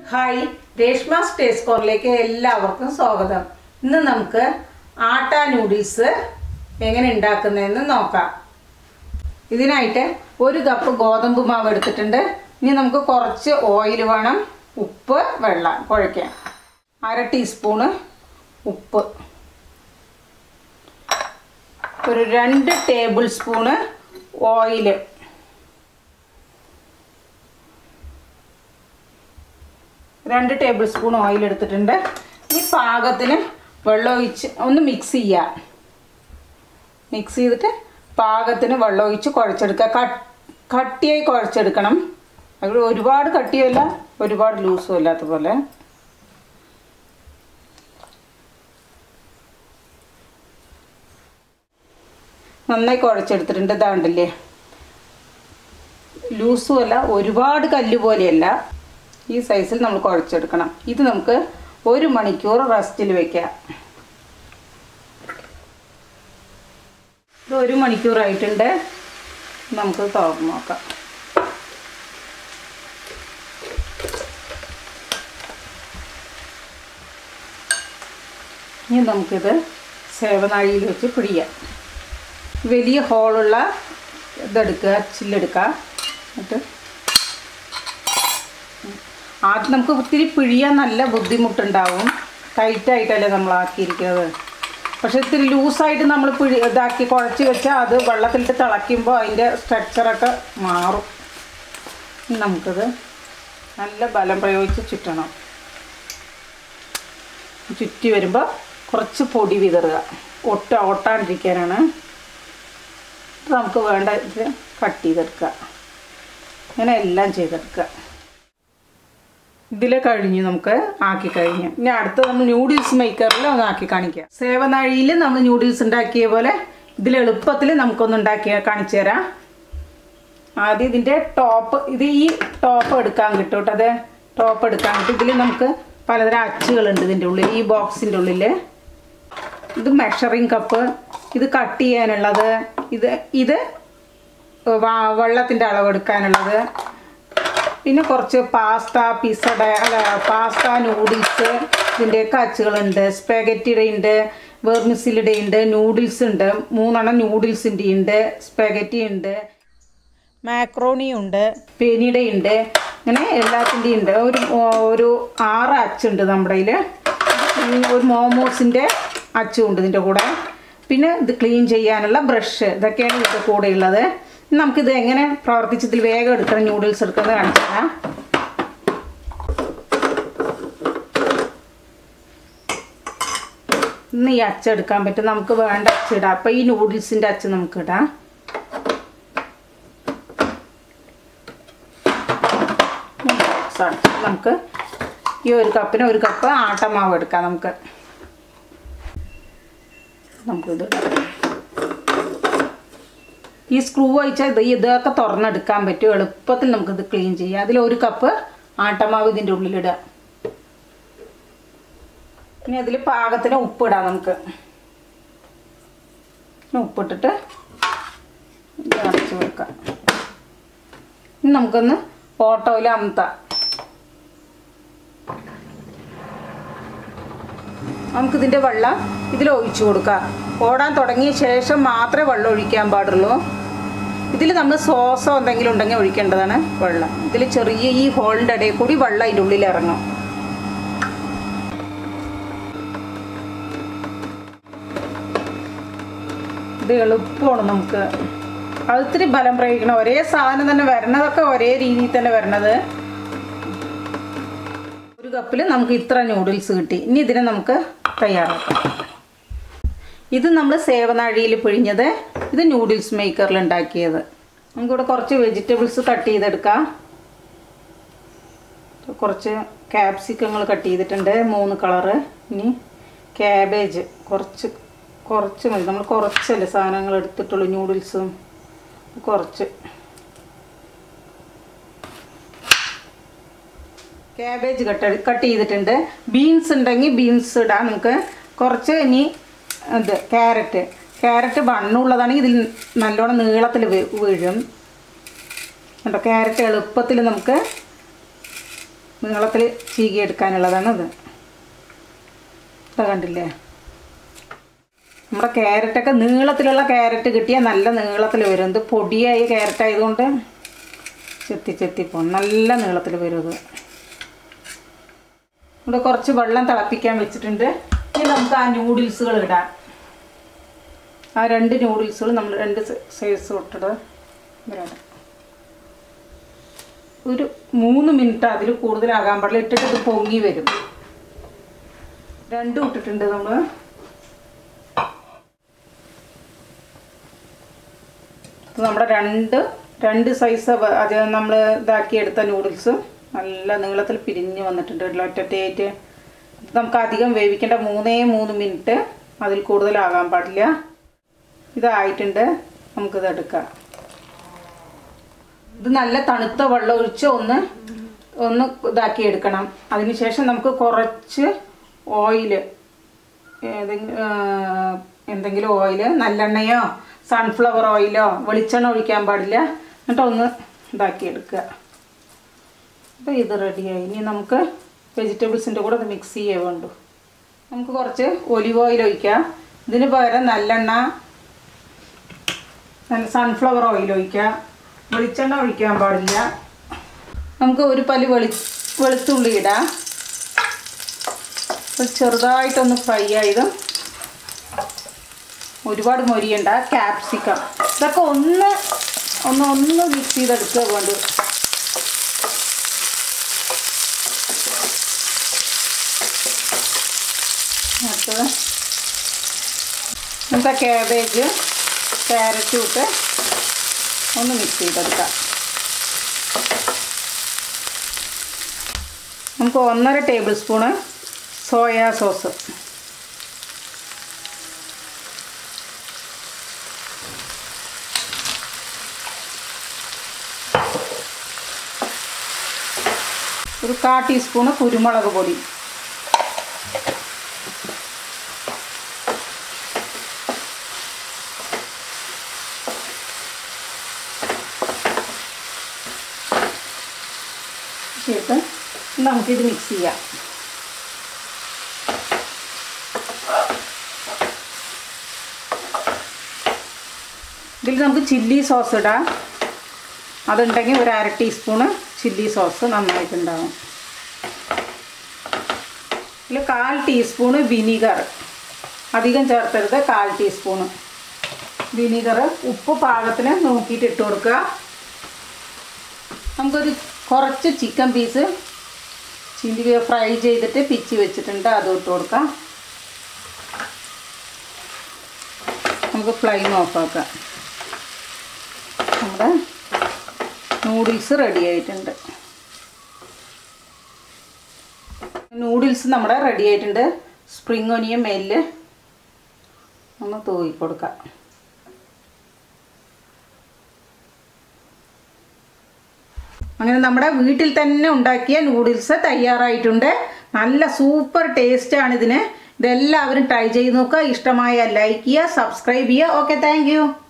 Hi, Reshma's taste കോർണിലേക്ക് എല്ലാവർക്കും സ്വാഗതം. ഇന്ന് നമുക്ക് ആട്ട നൂഡിൽസ് എങ്ങനെ ഉണ്ടാക്കുന്നതെന്ന് നോക്കാം. ഇതിനായിട്ട് 1 കപ്പ് ഗോതമ്പ് മാവ് എടുത്തിട്ടുണ്ട്. ഇനി നമുക്ക് കുറച്ച് ഓയിൽ വേണം, ഉപ്പ്, വെള്ളം കുഴയ്ക്കാൻ, 1/2 ടീസ്പൂണ് ഉപ്പ്, ഒരു 2 ടേബിൾ സ്പൂണ് ഓയിൽ, രണ്ട് ടേബിൾ സ്പൂൺ ഓയിൽ എടുത്തിട്ടുണ്ട്. ഈ പാകത്തിന് വെള്ളം ഒഴിച്ച് ഒന്ന് മിക്സ് ചെയ്യാം. മിക്സ് ചെയ്തിട്ട് പാകത്തിന് വെള്ളം ഒഴിച്ച് കുഴച്ചെടുക്കുക. കട്ടിയായി കുഴച്ചെടുക്കണം. അത് ഒരുപാട് കട്ടിയല്ല, ഒരുപാട് ലൂസും അല്ലാത്ത പോലെ. നന്നായി കുഴച്ചെടുത്തിട്ടുണ്ട്. ഇതാണ്ടല്ലേ, ലൂസും അല്ല, ഒരുപാട് കല്ല് പോലെയല്ല. ഈ സൈസിൽ നമ്മൾ കുഴച്ചെടുക്കണം. ഇത് നമുക്ക് 1 മണിക്കൂർ റെസ്റ്റിൽ വെക്കാം. ഇത് 1 മണിക്കൂറായിട്ടുണ്ട്. നമുക്ക് തുറന്ന് നോക്കാം. ഇനി നമുക്കിത് സേവനാഴിയിൽ വെച്ച് പിടിക്കാം. വലിയ ഹോളുള്ള ഇതെടുക്കുക, ചില്ലെടുക്കുക. എന്നിട്ട് ആദ്യം നമുക്ക് ഒത്തിരി പിഴിയാൻ നല്ല ബുദ്ധിമുട്ടുണ്ടാവും. ടൈറ്റായിട്ടല്ലേ നമ്മൾ ആക്കിയിരിക്കുന്നത്. പക്ഷെ ഇത്തിരി ലൂസായിട്ട് നമ്മൾ ഇതാക്കി കുഴച്ച് വെച്ചാൽ അത് വെള്ളത്തിലിട്ട് തിളയ്ക്കുമ്പോൾ അതിൻ്റെ സ്ട്രക്ചറൊക്കെ മാറും. നമുക്കത് നല്ല ബലം പ്രയോഗിച്ച് ചുറ്റണം. ചുറ്റി വരുമ്പോൾ കുറച്ച് പൊടി വിതറുക, ഒട്ടാണ്ടിരിക്കാനാണ്. നമുക്ക് വേണ്ട ഇത് കട്ട് ചെയ്തെടുക്കുക. ഇങ്ങനെ എല്ലാം ചെയ്തെടുക്കുക. ഇതിൽ കഴിഞ്ഞു, നമുക്ക് ആക്കി കഴിഞ്ഞു. ഇനി അടുത്ത് നമ്മൾ ന്യൂഡിൽസ് മേക്കറിൽ ഒന്ന് ആക്കി കാണിക്കാം. സേവനാഴിയിൽ നമ്മൾ ന്യൂഡിൽസ് ഉണ്ടാക്കിയ പോലെ ഇതിൽ എളുപ്പത്തിൽ നമുക്കൊന്ന് ഉണ്ടാക്കി കാണിച്ചു തരാം. ആദ്യം ഇതിൻ്റെ ടോപ്പ്, ഈ ടോപ്പ് എടുക്കാൻ കിട്ടും കേട്ടോ. അത് ടോപ്പ് എടുക്കാൻ കിട്ടും. ഇതിൽ നമുക്ക് പലതരം അച്ചുകളുണ്ട് ഇതിൻ്റെ ഉള്ളിൽ, ഈ ബോക്സിൻ്റെ ഉള്ളിൽ. ഇത് മെഷറിങ് കപ്പ്, ഇത് കട്ട് ചെയ്യാനുള്ളത്, ഇത് വെള്ളത്തിൻ്റെ അളവെടുക്കാനുള്ളത്, പിന്നെ കുറച്ച് പാസ്ത നൂഡിൽസ്, ഇതിൻ്റെയൊക്കെ അച്ചുകളുണ്ട്. സ്പാഗറ്റിയുടെ ഉണ്ട്, വെർമിസിലിയുടെ ഉണ്ട്, നൂഡിൽസ് ഉണ്ട്, 3 നൂഡിൽസിൻ്റെ ഉണ്ട്, സ്പാഗറ്റി ഉണ്ട്, മാക്രോണി ഉണ്ട്, പെനിയുടെ ഉണ്ട്. ഇങ്ങനെ എല്ലാത്തിൻ്റെയും ഉണ്ട്. ഒരു 6 അച്ചുണ്ട് നമ്മുടെ കയ്യിൽ. ഒരു മോമോസിൻ്റെ അച്ചുണ്ട് ഇതിൻ്റെ കൂടെ. പിന്നെ ഇത് ക്ലീൻ ചെയ്യാനുള്ള ബ്രഷ്, ഇതൊക്കെയാണ് ഇതിൻ്റെ കൂടെ ഉള്ളത്. നമുക്കിത് എങ്ങനെ പ്രവർത്തിച്ചതിൽ വേഗം എടുക്കണം, ന്യൂഡിൽസ് എടുക്കുന്നത് കാണിച്ചു തരാം. ഇന്ന് ഈ അച്ചെടുക്കാൻ പറ്റും. നമുക്ക് വേണ്ട അച്ചിടാം. അപ്പം ഈ നൂഡിൽസിൻ്റെ അച്ച് നമുക്ക് ഇടാം. നമുക്ക് ഈ 1 കപ്പിന് 1 കപ്പ് ആട്ടമാവ് എടുക്കാം. നമുക്കിത് ഈ സ്ക്രൂ വെച്ചാൽ ഇതൊക്കെ തുറന്നെടുക്കാൻ പറ്റും. എളുപ്പത്തിൽ നമുക്കിത് ക്ലീൻ ചെയ്യാം. അതിൽ 1 കപ്പ് ആട്ടമാവ് ഇതിൻ്റെ ഉള്ളിലിടുക. ഇനി അതിൽ പാകത്തിന് ഉപ്പിടാം. നമുക്ക് ഉപ്പിട്ടിട്ട് അടച്ച് വെക്കാം. ഇനി നമുക്കൊന്ന് ഓട്ടോയിൽ അമർത്താം. നമുക്കിതിൻ്റെ വെള്ളം ഇതിൽ ഒഴിച്ചു കൊടുക്കാം. ഓടാൻ തുടങ്ങിയ ശേഷം മാത്രമേ വെള്ളം ഒഴിക്കാൻ പാടുള്ളൂ. ഇതിൽ നമ്മൾ സോസോ എന്തെങ്കിലും ഉണ്ടെങ്കിൽ ഒഴിക്കേണ്ടതാണ് വെള്ളം. ഇതിൽ ചെറിയ ഈ ഹോളിൻ്റെ ഇടയിൽ കൂടി വെള്ളം അതിൻ്റെ ഉള്ളിൽ ഇറങ്ങും. ഇത് എളുപ്പമാണ്. നമുക്ക് അത് ഇത്തിരി ബലം പ്രയോഗിക്കണം. ഒരേ സാധനം തന്നെ വരണതൊക്കെ ഒരേ രീതിയിൽ തന്നെ വരണത്. 1 കപ്പിൽ നമുക്ക് ഇത്ര നൂഡിൽസ് കിട്ടി. ഇനി ഇതിനെ നമുക്ക് തയ്യാറാക്കാം. ഇത് നമ്മൾ സേവനാഴിയിൽ പിഴിഞ്ഞത്, ഇത് നൂഡിൽസ് മേക്കറിൽ ഉണ്ടാക്കിയത്. നമുക്കിവിടെ കുറച്ച് വെജിറ്റബിൾസ് കട്ട് ചെയ്തെടുക്കാം. കുറച്ച് ക്യാപ്സിക്കങ്ങൾ കട്ട് ചെയ്തിട്ടുണ്ട്, 3 കളറ്. ഇനി ക്യാബേജ് കുറച്ച് മതി. നമ്മൾ കുറച്ചല്ലേ സാധനങ്ങൾ എടുത്തിട്ടുള്ളൂ, നൂഡിൽസും കുറച്ച്. ക്യാബേജ് കട്ട് ചെയ്തിട്ടുണ്ട്. ബീൻസ് ഉണ്ടെങ്കിൽ ബീൻസ് ഇടാം നമുക്ക്. കുറച്ച് ഇനി ക്യാരറ്റ് ബണ്ണുള്ളതാണെങ്കിൽ ഇതിൽ നല്ലോണം നീളത്തിൽ വീഴും. കണ്ടോ, ക്യാരറ്റ് എളുപ്പത്തിൽ നമുക്ക് നീളത്തിൽ ചീകി എടുക്കാനുള്ളതാണ് ഇത്. ഇത് കണ്ടില്ലേ? നമ്മുടെ ക്യാരറ്റൊക്കെ നീളത്തിലുള്ള ക്യാരറ്റ് കിട്ടിയാൽ നല്ല നീളത്തിൽ വരും. ഇത് പൊടിയായി ക്യാരറ്റ് ആയതുകൊണ്ട് ചെത്തി പോകും. നല്ല നീളത്തിൽ വരും ഇത്. ഇവിടെ കുറച്ച് വെള്ളം തിളപ്പിക്കാൻ വെച്ചിട്ടുണ്ട്. ഇനി നമുക്ക് ആ നൂഡിൽസുകൾ ഇടാം. ആ 2 നൂഡിൽസുകൾ നമ്മൾ 2 സൈസ് ഇട്ടിട്ട് ഇടാം. ഒരു 3 മിനിറ്റ് അതിൽ കൂടുതലാകാൻ പാടില്ല. ഇട്ടിട്ട് ഇത് പൊങ്ങി വരും. 2 ഇട്ടിട്ടുണ്ട് നമ്മൾ. നമ്മുടെ രണ്ട് സൈസ് അത് നമ്മൾ ഇതാക്കിയെടുത്ത നൂഡിൽസ് നല്ല നീളത്തിൽ പിരിഞ്ഞ് വന്നിട്ടുണ്ട്. ഒറ്റയായിട്ട് നമുക്ക് അധികം വേവിക്കേണ്ട. 3 മിനിറ്റ് അതിൽ കൂടുതലാകാൻ പാടില്ല. ഇതായിട്ടുണ്ട്. നമുക്കിത് എടുക്കാം. ഇത് നല്ല തണുത്ത വെള്ളം ഒഴിച്ച് ഒന്ന് ഇതാക്കി എടുക്കണം. അതിനുശേഷം നമുക്ക് കുറച്ച് ഓയിൽ, എന്തെങ്കിലും ഓയിൽ, നല്ലെണ്ണയോ സൺഫ്ലവർ ഓയിലോ വെളിച്ചെണ്ണ ഒഴിക്കാൻ പാടില്ല. എന്നിട്ട് ഒന്ന് ഇതാക്കി എടുക്കുക. അപ്പോൾ ഇത് റെഡിയായി. ഇനി നമുക്ക് വെജിറ്റബിൾസിൻ്റെ കൂടെ ഇത് മിക്സ് ചെയ്യേ വേണ്ടു. നമുക്ക് കുറച്ച് ഒലിവ് ഓയിൽ ഒഴിക്കാം. ഇതിന് പകരം നല്ലെണ്ണ, സൺഫ്ലവർ ഓയിൽ ഒഴിക്കാം. വെളിച്ചെണ്ണ ഒഴിക്കാൻ പാടില്ല. നമുക്ക് ഒരു പല്ല് വെളുത്തുള്ളി ഇടാം. ചെറുതായിട്ടൊന്ന് ഫ്രൈ ആയത്, ഒരുപാട് മൊരിയണ്ട. ക്യാപ്സിക്കം, ഇതൊക്കെ ഒന്ന് മിക്സ് ചെയ്തെടുക്കുക വേണ്ടു. അടുത്തത് നമുക്ക് ക്യാബേജ്, ക്യാരറ്റും ഇട്ട് ഒന്ന് മിക്സ് ചെയ്തെടുക്കാം. നമുക്ക് 1.5 ടേബിൾ സ്പൂണ് സോയാ സോസ്, ഒരു 1/4 ടീസ്പൂണ് കുരുമുളക് പൊടി, ചേർത്ത് നമുക്കിത് മിക്സ് ചെയ്യാം. ഇതിൽ നമുക്ക് ചില്ലി സോസ് ഇടാം. അതുണ്ടെങ്കിൽ ഒരു 1/2 ടീസ്പൂണ് ചില്ലി സോസ് നന്നായിട്ടുണ്ടാകും. ഇതിൽ 1/4 ടീസ്പൂണ് വിനീഗർ, അധികം ചേർത്തരുത്. 1/4 ടീസ്പൂണ് വിനീഗർ. ഉപ്പ് പാകത്തിന് നോക്കിയിട്ട് ഇട്ട് കൊടുക്കുക. നമുക്കൊരു കുറച്ച് ചിക്കൻ പീസ് ചില്ലി ഫ്രൈ ചെയ്തിട്ട് പിച്ചി വെച്ചിട്ടുണ്ട്, അതും ഇട്ട് കൊടുക്കാം. നമുക്ക് ഫ്ലെയിം ഓഫാക്കാം. നമ്മുടെ നൂഡിൽസ് റെഡി ആയിട്ടുണ്ട്. നൂഡിൽസ് നമ്മുടെ റെഡി ആയിട്ടുണ്ട്. സ്പ്രിംഗ് ഒനിയൻ മേലിൽ ഒന്ന് തൂവി കൊടുക്കാം. അങ്ങനെ നമ്മുടെ വീട്ടിൽ തന്നെ ഉണ്ടാക്കിയ നൂഡിൽസ് തയ്യാറായിട്ടുണ്ട്. നല്ല സൂപ്പർ ടേസ്റ്റാണ് ഇതിന്. ഇതെല്ലാവരും ട്രൈ ചെയ്ത് നോക്കുക. ഇഷ്ടമായ ലൈക്ക് ചെയ്യുക, സബ്സ്ക്രൈബ് ചെയ്യുക. Okay, thank U.